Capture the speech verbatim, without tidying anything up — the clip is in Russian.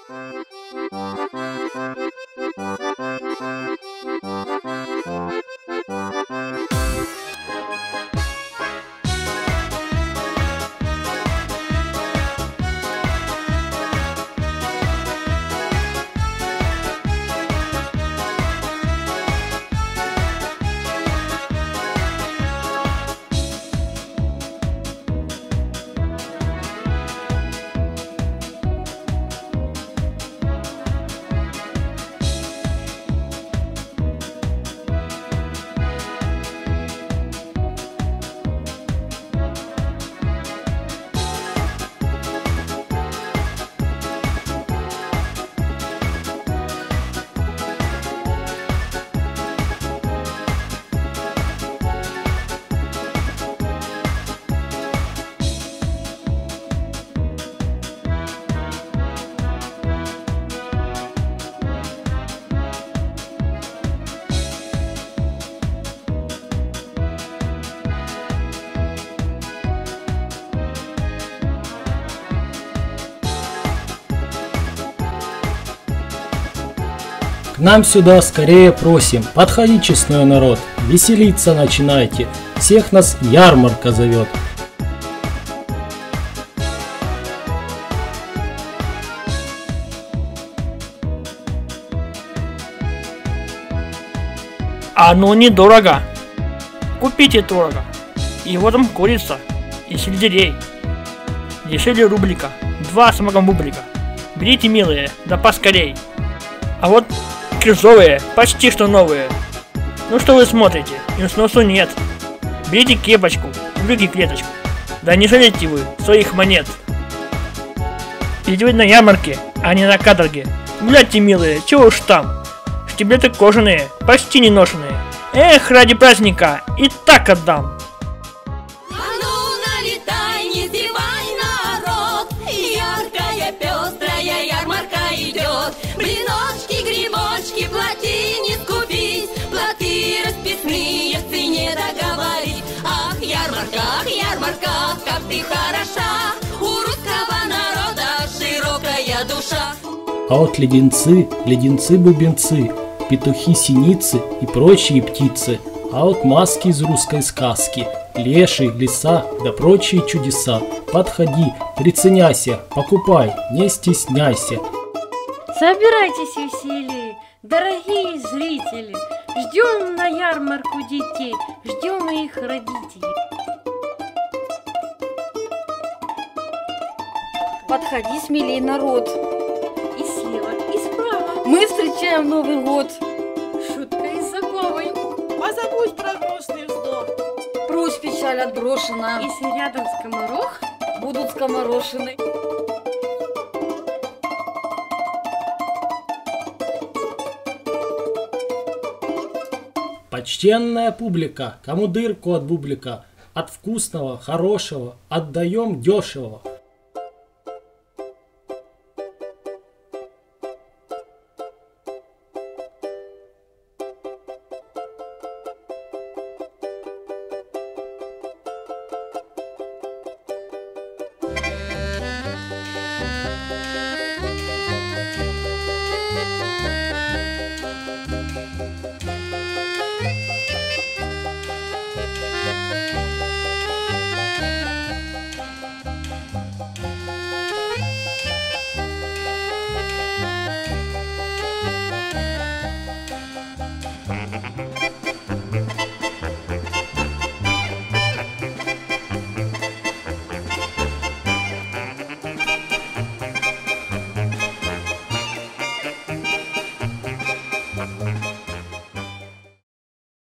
К нам сюда скорее просим, подходи, честной народ, веселиться начинайте, всех нас ярмарка зовет. Оно недорого. Купите творога. И вот там курица и сельдерей. Дешевле рублика. Два с маком бублика. Берите, милые, да поскорей. А вот крыжовые, почти что новые. Ну что вы смотрите, им сносу нет. Берите кепочку, брюки клеточку. Да не жалейте вы своих монет. Ведь вы на ярмарке, а не на каторге. Глядьте, милые, чего уж там. Штиблеты кожаные, почти не ношеные. Эх, ради праздника и так отдам. Блиночки, грибочки, плати не скупись, платы расписные в цене договорить. Ах, ярмарка, ах, ярмарка, как ты хороша, у русского народа широкая душа. А вот леденцы, леденцы-бубенцы, петухи-синицы и прочие птицы, а вот маски из русской сказки, леший, лиса да прочие чудеса. Подходи, приценяйся, покупай, не стесняйся. Собирайтесь веселее, дорогие зрители, ждем на ярмарку детей, ждем их родителей. Подходи смелей, народ. И слева, и справа. Мы встречаем Новый год. Шутка и забавой. Позабудь про грустный вздох. Прочь печаль отброшена. Если рядом скоморох, будут скоморошены. Почтенная публика, кому дырку от бублика, от вкусного, хорошего, отдаем дешево.